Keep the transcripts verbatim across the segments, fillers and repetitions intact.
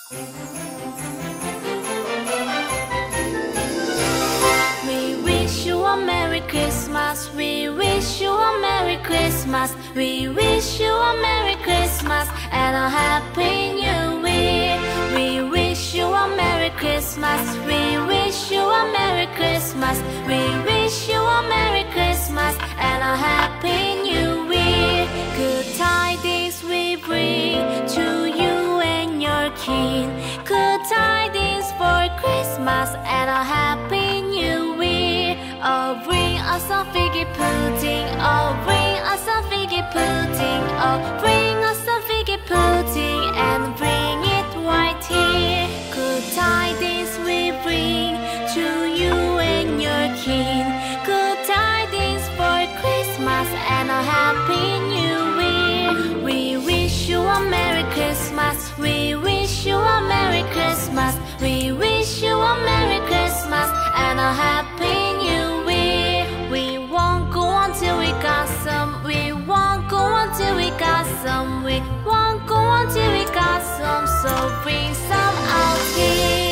We wish you a Merry Christmas. We wish you a Merry Christmas. We wish you a Merry Christmas and a Happy New Year. We wish you a Merry Christmas. We wish you a Merry Christmas. We wish you a Merry Christmas and a Happy New Year. Good tidings we bring to you and your kin. Good tidings for Christmas and a Happy New Year. Oh, bring us a figgy pudding. Oh, bring us a figgy pudding. Oh, bring us a figgy pudding and bring it right here. Good tidings we bring to you and your kin. Good tidings for Christmas and a Happy New Year. We wish you a Merry Christmas. We wish you a Merry Christmas. We wish you a Merry Christmas and a Happy New Year. We won't go until we got some. We won't go until we got some. We won't go until we got some. So bring some out here.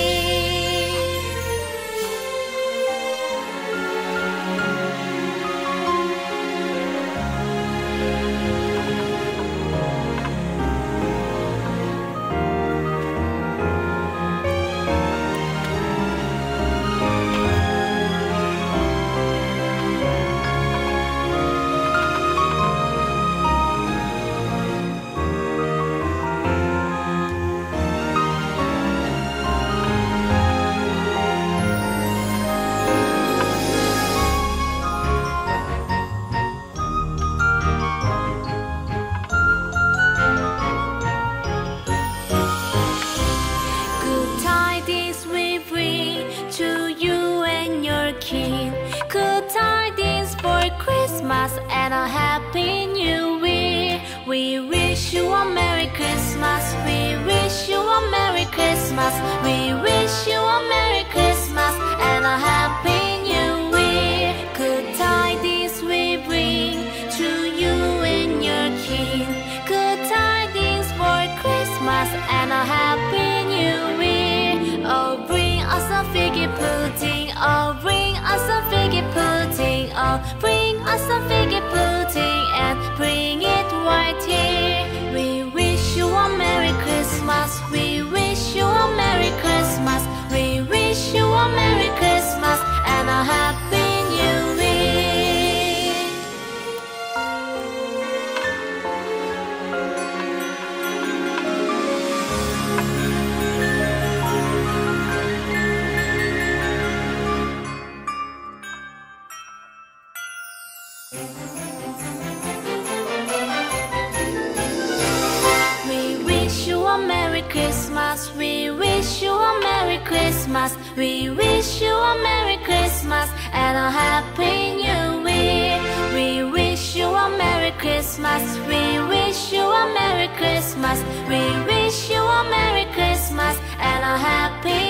Good tidings we bring to you and your kin. Good tidings for Christmas and a Happy New Year. We wish you a Merry Christmas. We wish you a Merry Christmas. We wish you a Merry Christmas and a Happy New Year. Good tidings we bring to you and your kin. Good tidings for Christmas and a Happy New Year. Oh, bring us a figgy pudding. Oh, bring us a figgy pudding. Oh, bring us a figgy pudding and bring it right here. We wish you a Merry Christmas. We wish you a Merry Christmas. We wish you a Merry Christmas and a Happy New Year. We wish you a Merry Christmas. We wish you a Merry Christmas. We wish you a Merry Christmas and a Happy New Year. We wish you a Merry Christmas. We wish you a Merry Christmas. We wish you a Merry Christmas and a Happy